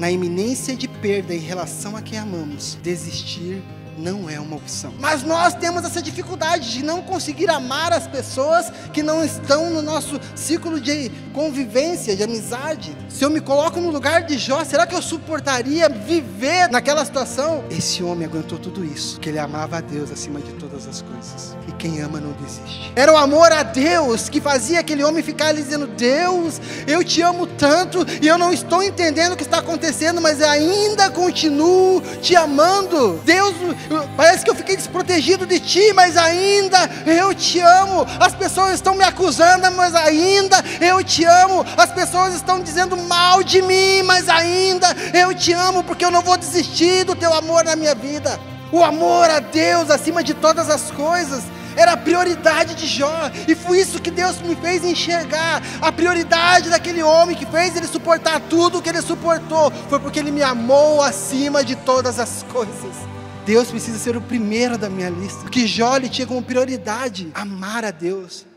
Na iminência de perda em relação a quem amamos, desistir não é uma opção. Mas nós temos essa dificuldade de não conseguir amar as pessoas que não estão no nosso ciclo de convivência, de amizade. Se eu me coloco no lugar de Jó, será que eu suportaria viver naquela situação? Esse homem aguentou tudo isso, porque ele amava a Deus acima de todas as coisas. E quem ama não desiste. Era o amor a Deus que fazia aquele homem ficar ali dizendo: Deus, eu te amo tanto e eu não estou entendendo o que está acontecendo, mas eu ainda continuo te amando. Deus, parece que eu fiquei desprotegido de ti, mas ainda eu te amo. As pessoas estão me acusando, mas ainda eu te amo. As pessoas estão dizendo mal de mim, mas ainda eu te amo, porque eu não vou desistir do teu amor na minha vida. O amor a Deus acima de todas as coisas era a prioridade de Jó, e foi isso que Deus me fez enxergar. A prioridade daquele homem que fez ele suportar tudo o que ele suportou, foi porque ele me amou acima de todas as coisas. Deus precisa ser o primeiro da minha lista, porque Jó ele tinha como prioridade amar a Deus.